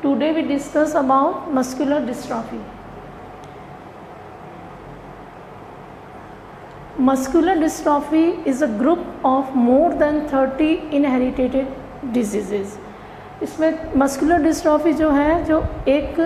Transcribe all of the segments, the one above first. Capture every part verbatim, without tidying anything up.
Today we discuss about muscular dystrophy. Muscular dystrophy is a group of more than thirty inherited diseases. इसमें muscular dystrophy जो है जो एक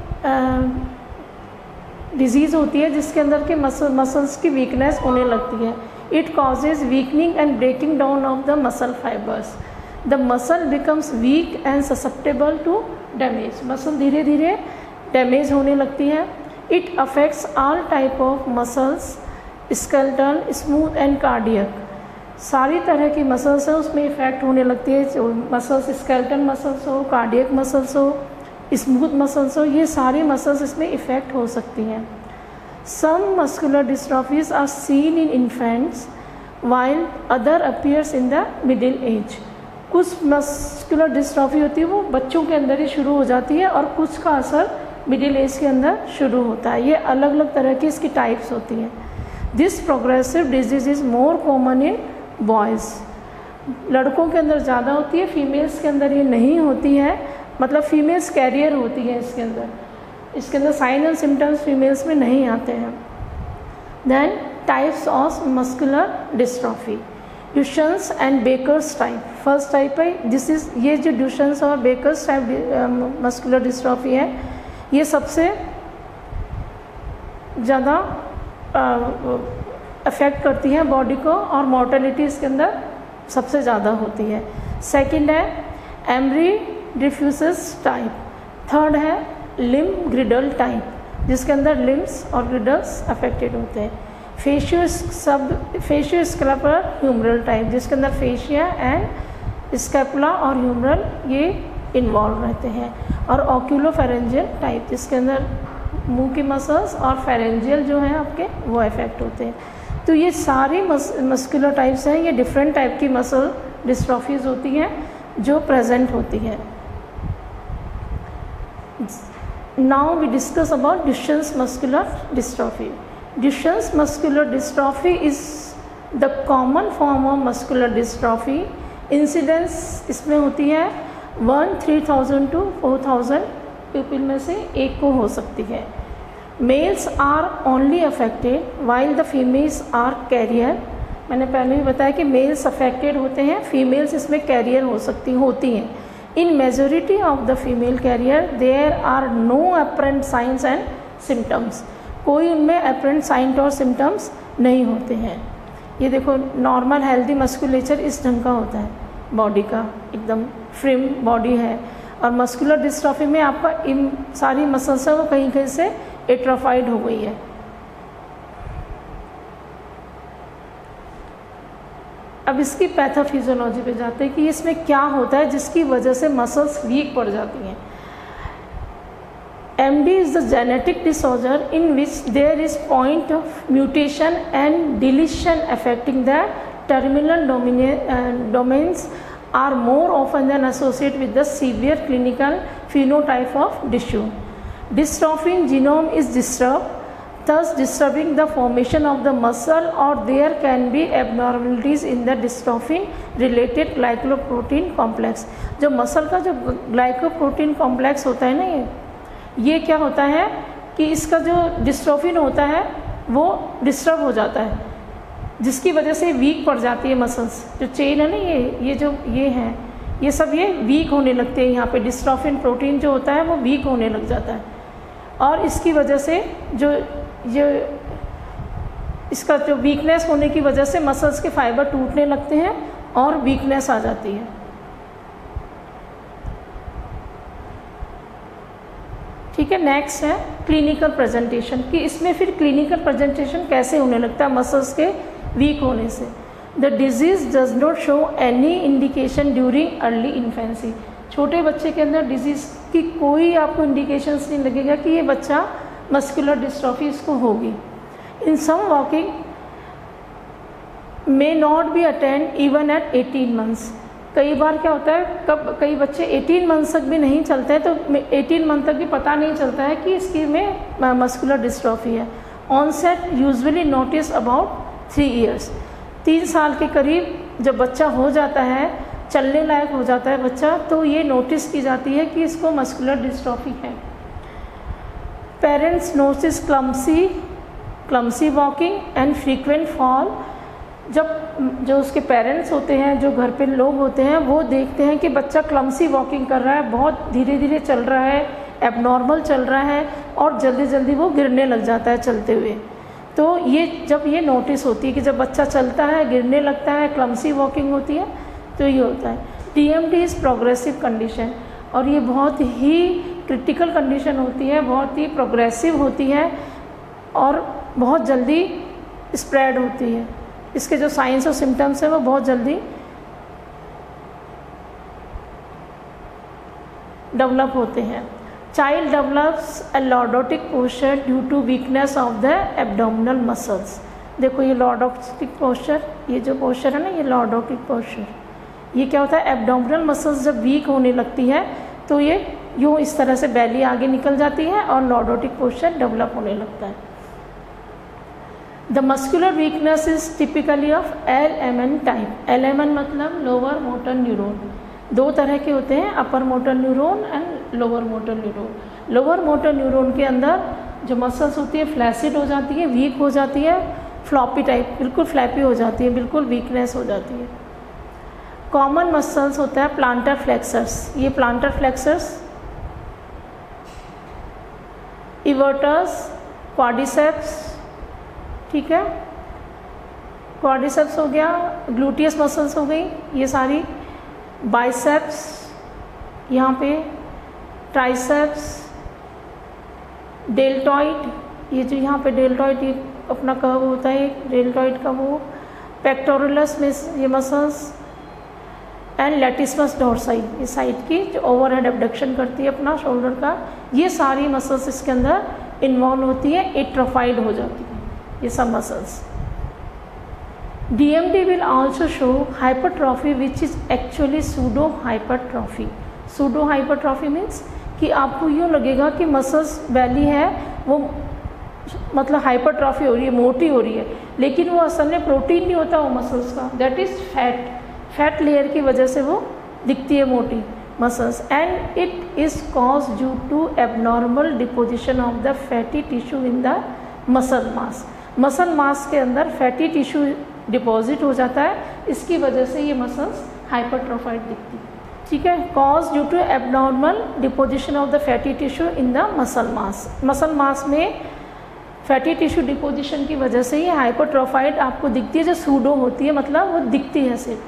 disease होती है जिसके अंदर के मसल मसल्स की वीकनेस होने लगती है. It causes weakening and breaking down of the muscle fibres. The muscle becomes weak and susceptible to damage. Muscle धीरे धीरे डैमेज होने लगती है. It affects all type of muscles, skeletal, smooth and cardiac. सारी तरह की मसल्स हैं उसमें इफ़ेक्ट होने लगती है. जो मसल्स स्केलेटल मसल्स हो, कार्डियक मसल्स हो, स्मूथ मसल्स हो, ये सारी मसल्स इसमें इफ़ेक्ट हो सकती हैं. Some muscular dystrophies are seen in infants while other appears in the middle age. कुछ मस्कुलर डिस्ट्रॉफी होती है वो बच्चों के अंदर ही शुरू हो जाती है और कुछ का असर मिडिल एज के अंदर शुरू होता है. ये अलग अलग तरह की इसकी टाइप्स होती हैं. This progressive disease is more common in boys. लड़कों के अंदर ज़्यादा होती है, फीमेल्स के अंदर ये नहीं होती है. मतलब फीमेल्स कैरियर होती है इसके अंदर. इसके अंदर साइन एंड सिम्टम्स फीमेल्स में नहीं आते हैं. Then types of muscular dystrophy. Duchenne's and Becker's type. First type है दिस इज ये जो ड्यूशेन्स और बेकर्स टाइप मस्कुलर डिस्ट्रॉफी है ये सबसे ज़्यादा अफेक्ट करती है बॉडी को और मॉर्टेलिटी इसके अंदर सबसे ज़्यादा होती है. सेकंड है एमरी डिफ्यूजस टाइप. थर्ड है लिम्ब ग्रिडल टाइप जिसके अंदर लिम्स और ग्रिडल्स अफेक्टेड होते हैं. फेशियो सब फेशियो स्कैपुलर ह्यूमरल टाइप जिसके अंदर फेशिया एंड स्कैपुला और ह्यूमरल ये इन्वॉल्व रहते हैं. और ऑक्यूलोफेरेंजियल टाइप जिसके अंदर मुंह की मसल्स और फेरेंजियल जो हैं आपके वो इफेक्ट होते हैं. तो ये सारी मस, मस्कुलर टाइप्स हैं. ये डिफरेंट टाइप की मसल डिस्ट्रॉफीज होती हैं जो प्रेजेंट होती हैं. Now we discuss about Duchenne's muscular dystrophy. Duchenne's muscular dystrophy is the common form of muscular dystrophy. Incidence इसमें होती है one three thousand to four thousand people में से एक को हो सकती है. Males are only affected while the females are carrier. मैंने पहले भी बताया कि मेल्स अफेक्टेड होते हैं, फीमेल्स इसमें कैरियर हो सकती होती हैं. In majority of the female carrier there are no apparent signs and symptoms. कोई उनमें अपरेंट साइन और सिम्टम्स नहीं होते हैं. ये देखो नॉर्मल हेल्दी मस्कुलेचर इस ढंग का होता है, बॉडी का एकदम फ्रिम बॉडी है. और मस्कुलर डिस्ट्रॉफी में आपका इन सारी मसल्स है वो कहीं कहीं से एट्रोफाइड हो गई है. अब इसकी पैथोफिजियोलॉजी पे जाते हैं कि इसमें क्या होता है जिसकी वजह से मसल्स वीक पड़ जाती हैं. M D is the genetic disorder in which there is point of mutation and deletion affecting the terminal domains are more often than associated with the severe clinical phenotype of tissue. Dystrophin genome is disturbed, thus disturbing the formation of the muscle, or there can be abnormalities in the dystrophin related glycoprotein complex. जो muscle का जो glycoprotein complex होता है ना ये ये क्या होता है कि इसका जो डिस्ट्रोफिन होता है वो डिस्टर्ब हो जाता है जिसकी वजह से वीक पड़ जाती है मसल्स. जो चेन है ना ये ये जो ये हैं ये सब ये वीक होने लगते हैं. यहाँ पे डिस्ट्रोफिन प्रोटीन जो होता है वो वीक होने लग जाता है और इसकी वजह से जो ये इसका जो वीकनेस होने की वजह से मसल्स के फाइबर टूटने लगते हैं और वीकनेस आ जाती है. ठीक है. नेक्स्ट है क्लिनिकल प्रेजेंटेशन कि इसमें फिर क्लिनिकल प्रेजेंटेशन कैसे होने लगता है मसल्स के वीक होने से. The disease does not show any indication during early infancy. छोटे बच्चे के अंदर डिजीज़ की कोई आपको इंडिकेशंस नहीं लगेगा कि ये बच्चा मस्कुलर डिस्ट्रॉफी इसको होगी. In some walking may not be attend even at eighteen months. कई बार क्या होता है कब कई बच्चे एटीन मंथ्स तक भी नहीं चलते हैं तो एटीन मंथ तक भी पता नहीं चलता है कि इसकी में मस्कुलर डिस्ट्रॉफी है. Onset usually notice about three years. तीन साल के करीब जब बच्चा हो जाता है चलने लायक हो जाता है बच्चा, तो ये नोटिस की जाती है कि इसको मस्कुलर डिस्ट्रॉफी है। Parents notice clumsy clumsy walking and frequent fall. जब जो उसके पेरेंट्स होते हैं, जो घर पे लोग होते हैं, वो देखते हैं कि बच्चा क्लम्सी वॉकिंग कर रहा है, बहुत धीरे धीरे चल रहा है, एबनॉर्मल चल रहा है और जल्दी जल्दी वो गिरने लग जाता है चलते हुए, तो ये जब ये नोटिस होती है कि जब बच्चा चलता है, गिरने लगता है, क्लम्सी वॉकिंग होती है, तो ये होता है। D M D is progressive condition, और ये बहुत ही क्रिटिकल कंडीशन होती है, बहुत ही प्रोग्रेसिव होती है और बहुत जल्दी स्प्रेड होती है। इसके जो साइंस और सिम्टम्स हैं वो बहुत जल्दी डेवलप होते हैं। Child develops a lordotic posture due to weakness of the abdominal muscles. देखो ये लॉर्डोटिक पोस्चर, ये जो पोस्चर है ना, ये लॉर्डोटिक पोस्चर, ये क्या होता है, एब्डोमिनल मसल्स जब वीक होने लगती है तो ये यूँ इस तरह से बैली आगे निकल जाती है और लॉर्डोटिक पोस्चर डेवलप होने लगता है। The muscular weakness is typically of L M N type. L M N मतलब लोअर मोटर न्यूरॉन। दो तरह के होते हैं, upper motor neuron and lower motor neuron. Lower motor neuron के अंदर जो मसल्स होती है फ्लैसिड हो जाती है, वीक हो जाती है, फ्लॉपी टाइप, बिल्कुल फ्लैपी हो जाती है, बिल्कुल वीकनेस हो जाती है। कॉमन मसल्स होता है प्लांटर फ्लेक्सर्स। ये प्लांटर फ्लेक्सर्स, इवर्टर्स, क्वाड्रिसेप्स, ठीक है, क्वाड्रिसेप्स हो गया, ग्लूटियस मसल्स हो गई ये सारी, बाइसेप्स यहाँ पे, ट्राइसेप्स, डेल्टॉइड, ये जो यहाँ पे डेल्टॉइड ये अपना कर्व होता है डेल्टॉइड का वो, पेक्टोरलस में ये मसल्स, एंड लेटिसमस डोर्साई, ये साइड की जो ओवरहेड एबडक्शन करती है अपना शोल्डर का, ये सारी मसल्स इसके अंदर इन्वॉल्व होती है, एट्रोफाइड हो जाती है ये सब muscles. D M D will also show hypertrophy which is actually pseudo hypertrophy. Pseudo hypertrophy means कि आपको यूँ लगेगा कि मसल्स वैली है वो मतलब हाइपरट्रॉफी हो रही है, मोटी हो रही है, लेकिन वो असल में प्रोटीन नहीं होता वो मसल्स का, that is fat. Fat layer की वजह से वो दिखती है मोटी muscles, and it is cause due to abnormal deposition of the fatty tissue in the muscle mass. Muscle mass के अंदर फैटी टिश्यू डिपॉजिट हो जाता है, इसकी वजह से ये मसल्स हाइपरट्रोफाइड दिखती है, ठीक है। Cause due to abnormal deposition of the fatty tissue in the muscle mass. Muscle mass में फैटी टिश्यू डिपोजिशन की वजह से ये हाइपरट्रोफाइड आपको दिखती है, जो सूडो होती है मतलब वो दिखती है सिर्फ।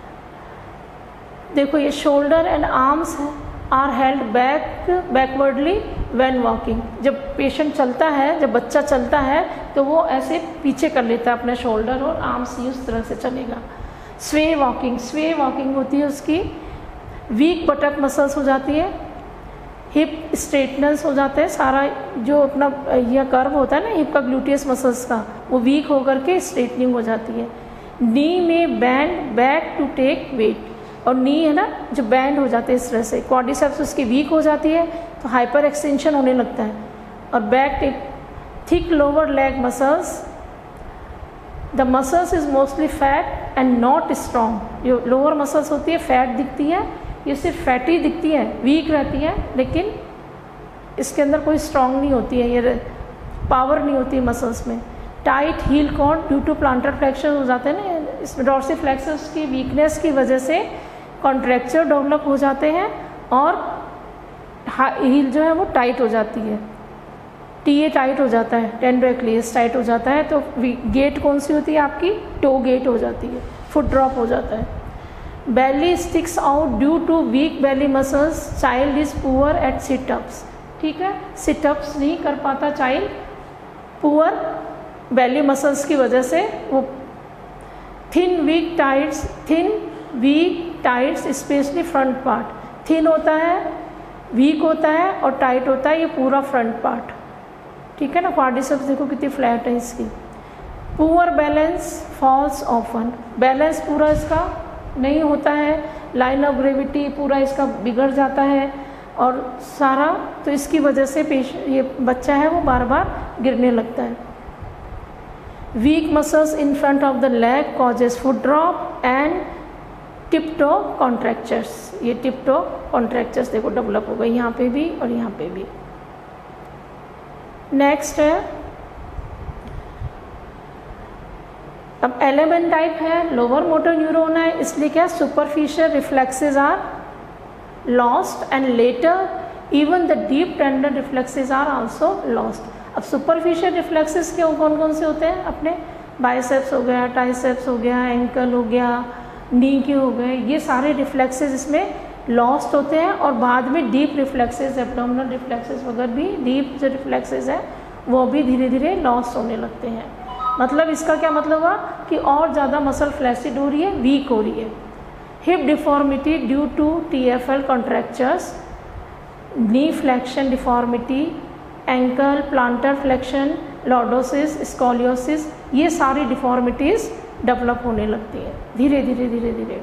देखो ये shoulder and arms are held back backwardly when walking. जब पेशेंट चलता है, जब बच्चा चलता है तो वो ऐसे पीछे कर लेता है अपने शोल्डर और आर्म्स, ही उस तरह से चलेगा। स्वे वॉकिंग, स्वे वॉकिंग होती है उसकी। वीक बटक मसल्स हो जाती है, हिप स्ट्रेटनेस हो जाता है, सारा जो अपना यह कर्व होता है ना हिप का, ग्लूटियस मसल्स का, वो वीक होकर के स्ट्रेटनिंग हो जाती है। नी में bend back to take weight, और नी है ना जो बैंड हो जाते हैं इस तरह से। क्वाड्रिसेप्स उसकी वीक हो जाती है तो हाइपर एक्सटेंशन होने लगता है, और back take thick lower leg muscles. The muscles is mostly fat and not strong. जो लोअर मसल्स होती है फैट दिखती है, ये सिर्फ फैटी दिखती है, वीक रहती है, लेकिन इसके अंदर कोई स्ट्रॉन्ग नहीं होती है, ये पावर नहीं होती है मसल्स में। Tight heel cord due to plantar flexor हो जाते हैं ना, इसमें डॉर्सिफ्लेक्सर्स की वीकनेस की वजह से कॉन्ट्रैक्चर डेवलप हो जाते हैं और हील जो है वो टाइट हो जाती है, टीए टाइट हो जाता है, टेंडो एक्लियस टाइट हो जाता है, तो गेट कौन सी होती है आपकी, टो गेट हो जाती है, फुट ड्रॉप हो जाता है। Belly sticks out due to weak belly muscles, child is poor at situps, ठीक है, सिटअप्स नहीं कर पाता चाइल्ड, पुअर बेली मसल्स की वजह से। वो thin weak thighs, thin weak thighs specially front part, thin होता है, वीक होता है और टाइट होता है ये पूरा फ्रंट पार्ट, ठीक है ना। क्वाड्रिसेप्स देखो कितनी फ्लैट है इसकी। Poor balance falls often, balance पूरा इसका नहीं होता है, लाइन ऑफ ग्रेविटी पूरा इसका बिगड़ जाता है और सारा, तो इसकी वजह से पेश ये बच्चा है वो बार बार गिरने लगता है। Weak muscles in front of the leg causes foot drop and tiptoe contractures, ये टिप्टो कॉन्ट्रैक्चर्स देखो डेवलप हो गई यहाँ पे भी और यहाँ पे भी। नेक्स्ट है, अब एलेमेंट टाइप है, लोअर मोटर न्यूरॉन है, इसलिए क्या superficial reflexes are lost and later even the deep tendon reflexes are also lost. अब सुपरफिशियल रिफ्लेक्सेस के कौन कौन से होते हैं, अपने बाइसेप्स हो गया, ट्राइसेप्स हो गया, एंकल हो गया, नी के हो गए, ये सारे रिफ्लेक्सेस इसमें लॉस्ट होते हैं। और बाद में डीप रिफ्लेक्सेस, एब्डोमिनल रिफ्लेक्सेस वगैरह भी, डीप जो रिफ्लेक्सेस है वो भी धीरे धीरे लॉस्ट होने लगते हैं। मतलब इसका क्या मतलब हुआ कि और ज़्यादा मसल फ्लैसिड हो रही है, वीक हो रही है। Hip deformity due to T F L contractures, knee flexion deformity, ankle plantar flexion, lordosis, scoliosis, ये सारी डिफॉर्मिटीज़ डेवलप होने लगती है धीरे धीरे धीरे धीरे।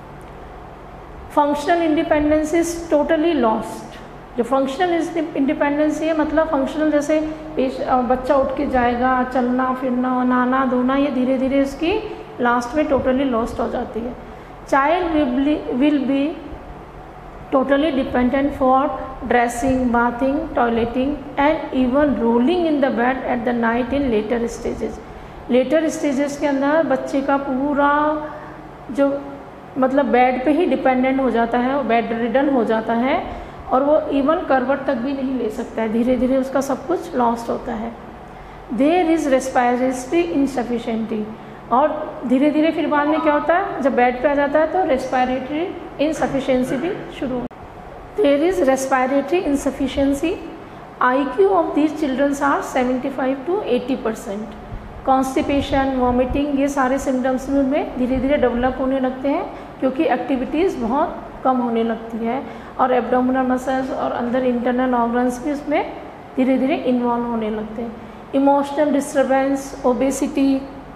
Functional independence is totally lost. जो फंक्शनल इंडिपेंडेंस है मतलब फंक्शनल जैसे बच्चा उठ के जाएगा, चलना फिरना, नहाना धोना, ये धीरे धीरे उसकी लास्ट में टोटली लॉस्ट हो जाती है। Child will be totally dependent for dressing, bathing, toileting and even rolling in the bed at the night in later stages. later stages के अंदर बच्चे का पूरा जो मतलब बेड पे ही डिपेंडेंट हो जाता है, वो बेड रिडन हो जाता है और वो इवन करवट तक भी नहीं ले सकता है, धीरे धीरे उसका सब कुछ लॉस्ट होता है। देयर इज़ रेस्पायरेटरी इनसफिशेंटी, और धीरे धीरे फिर बाद में क्या होता है, जब बेड पे आ जाता है तो रेस्पायरेटरी इनसफिशिएंसी भी शुरू हो। There is respiratory insufficiency, I Q of these childrens are seventy five to eighty percent. Constipation, vomiting, ये सारे सिम्टम्स में धीरे धीरे डेवलप होने लगते हैं क्योंकि एक्टिविटीज़ बहुत कम होने लगती है और एब्डोमिनल मसल्स और अंदर इंटरनल ऑर्गन्स भी उसमें धीरे धीरे इन्वॉल्व होने लगते हैं। इमोशनल डिस्टर्बेंस, ओबेसिटी,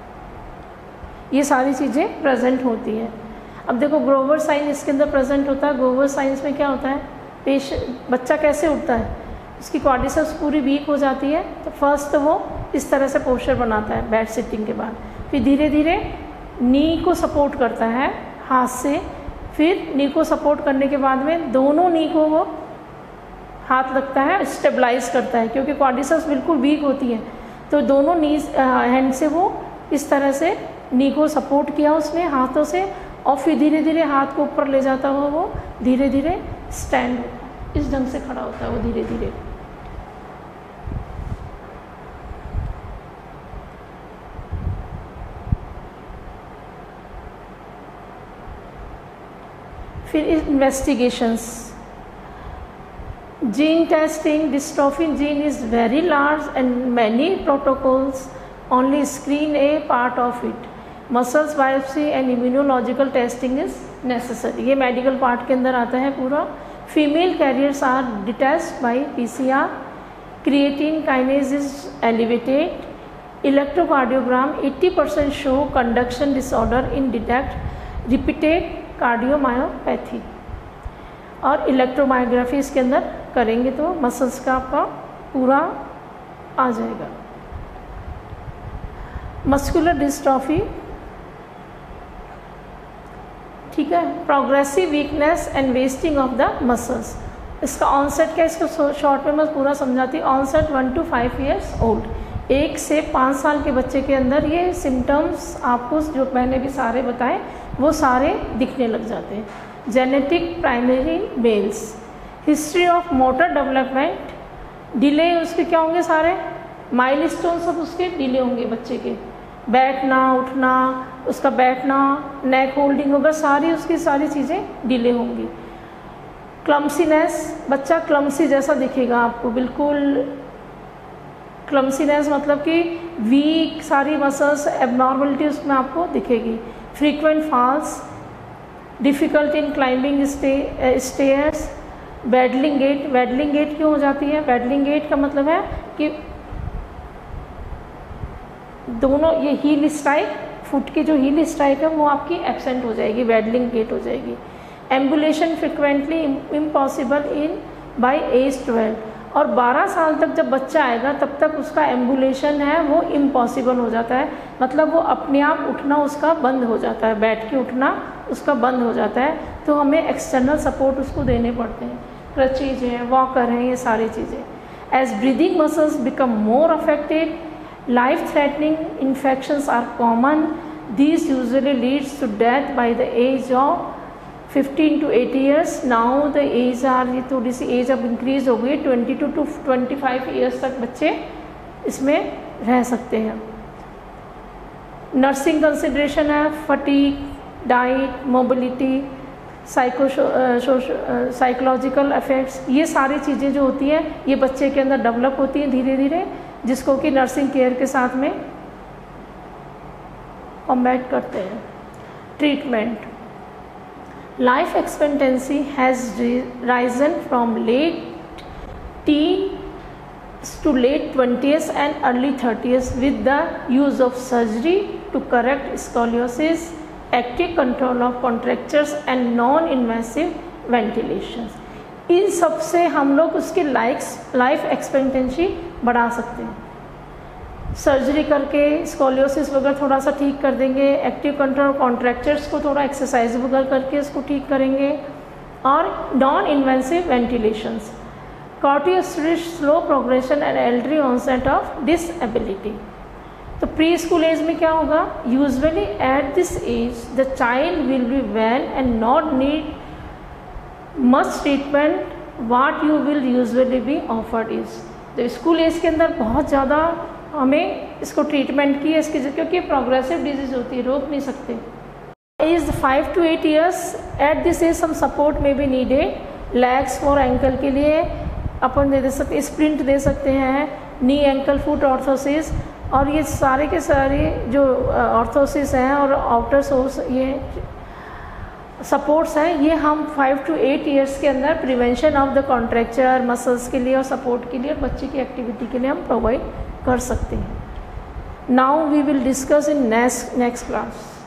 ये सारी चीज़ें प्रेजेंट होती हैं। अब देखो ग्रोवर साइन इसके अंदर प्रेजेंट होता है। ग्रोवर साइंस में क्या होता है, पेश बच्चा कैसे उठता है, उसकी क्वाड्रिसेप्स पूरी वीक हो जाती है तो फर्स्ट तो वो इस तरह से पोस्चर बनाता है बेड सिटिंग के बाद, फिर धीरे धीरे नी को सपोर्ट करता है हाथ से, फिर नी को सपोर्ट करने के बाद में दोनों नी को वो हाथ लगता है, स्टेबलाइज करता है क्योंकि क्वाड्रिसेप्स बिल्कुल वीक होती है तो दोनों नी हैंड से वो इस तरह से नी को सपोर्ट किया उसने हाथों से और फिर धीरे धीरे हाथ को ऊपर ले जाता हुआ वो धीरे धीरे स्टैंड होता है, इस ढंग से खड़ा होता है वो धीरे धीरे। फिर investigations, gene testing, dystrophin gene is very large and many protocols only screen a part of it. Muscles biopsy and immunological testing is necessary. ये मेडिकल पार्ट के अंदर आता है पूरा। Female carriers are detached by P C R, creatine kinase is elevated, electrocardiogram eighty percent show conduction disorder in detect repeated cardiomyopathy, और electromyography इसके अंदर करेंगे तो मसल्स का आपका पूरा आ जाएगा। मस्कुलर डिस्ट्रॉफी, ठीक है, progressive weakness and wasting of the muscles. इसका ऑनसेट क्या, इसको शॉर्ट में मैं पूरा समझाती हूँ। Onset one to five years old, एक से पाँच साल के बच्चे के अंदर ये सिम्टम्स आपको जो मैंने भी सारे बताए वो सारे दिखने लग जाते हैं। Genetic primary males, history of motor development, delay उसके क्या होंगे, सारे माइलस्टोन सब उसके डिले होंगे बच्चे के, बैठना उठना, उसका बैठना, नेक होल्डिंग होगा, सारी उसकी सारी चीज़ें डिले होंगी। क्लम्सीनेस, बच्चा क्लम्सी जैसा दिखेगा आपको, बिल्कुल क्लम्सीनेस मतलब कि वीक, सारी मसल्स एबनॉर्मलिटी उसमें आपको दिखेगी। Frequent falls, difficult in climbing stairs, waddling gait. Waddling gait क्यों हो जाती है, बैडलिंग गेट का मतलब है कि दोनों ये हील स्ट्राइक, फुट की जो हील स्ट्राइक है वो आपकी एब्सेंट हो जाएगी, बैडलिंग गेट हो जाएगी। Ambulation frequently impossible in by age twelve, और बारह साल तक जब बच्चा आएगा तब तक उसका एम्बुलेशन है वो इम्पॉसिबल हो जाता है, मतलब वो अपने आप उठना उसका बंद हो जाता है, बैठ के उठना उसका बंद हो जाता है। तो हमें एक्सटर्नल सपोर्ट उसको देने पड़ते हैं, क्रचेज हैं, वॉकर हैं, ये सारी चीज़ें। As breathing muscles become more affected, life threatening infections are common, this usually leads to death by the age of fifteen to eighty years. Now the age are, ये थोड़ी सी एज अब increase हो गई, twenty two to twenty five years तक बच्चे इसमें रह सकते हैं। नर्सिंग कंसिड्रेशन है, fatigue, diet, mobility, psycho psychological effects, ये सारी चीज़ें जो होती हैं ये बच्चे के अंदर डेवलप होती हैं धीरे धीरे, जिसको कि नर्सिंग केयर के साथ में कॉम्बैट करते हैं। Treatment, life expectancy has risen from late teens to late twenties and early thirties with the use of surgery to correct scoliosis, active control of contractures and non-invasive ventilations। इन सब से हम लोग उसकी लाइफ लाइफ एक्सपेक्टेंसी बढ़ा सकते हैं। Surgery करके स्कोलियोसिस वगैरह थोड़ा सा ठीक कर देंगे, एक्टिव कंट्रोल कॉन्ट्रैक्चर्स को थोड़ा एक्सरसाइज वगैरह करके उसको ठीक करेंगे, और non invasive ventilations, corticosteroid slow progression and elderly onset of disability. तो प्री स्कूल एज में क्या होगा, usually at this age the child will be well and not need much treatment, what you will usually be offered is. तो school age के अंदर बहुत ज़्यादा हमें इसको ट्रीटमेंट की है इसकी, क्योंकि प्रोग्रेसिव डिजीज होती है, रोक नहीं सकते। Age five to eight years, at this age some support में भी नीडेड। लेग्स और एंकल के लिए अपन दे सकते, स्प्रिंट दे सकते हैं, नी एंकल फुट ऑर्थोसिस, और ये सारे के सारे जो ऑर्थोसिस हैं और आउटर सोर्स ये सपोर्ट्स हैं, ये हम फाइव टू एट ईयर्स के अंदर prevention of the contracture muscles के लिए और सपोर्ट के लिए और बच्चे की एक्टिविटी के लिए हम प्रोवाइड कर सकते हैं। Now we will discuss in next next class.